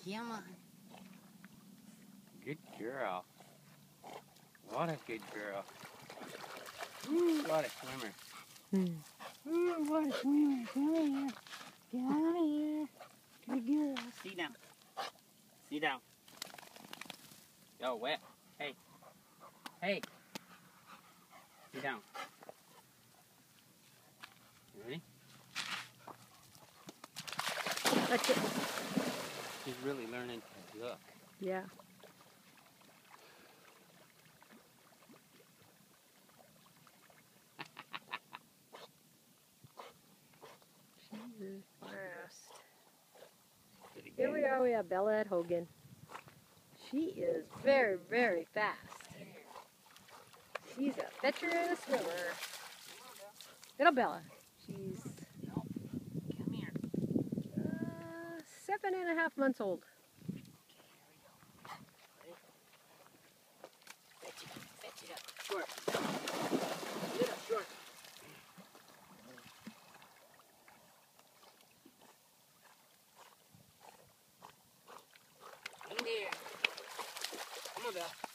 Come on. Good girl. What a good girl. Ooh, what a swimmer. Ooh, what a swimmer. Come here. Come here. Good girl. Sit down. Sit down. Go wet. Hey. Hey. Sit down. You ready? That's it. She's really learning to look. Yeah. She is fast. Here we are, we have Bella at Hogan. She is very, very fast. She's a veteran swimmer. Little Bella. She's 7.5 months old. Fetch it up. Short. Get it up short. In there. Come on, Belle.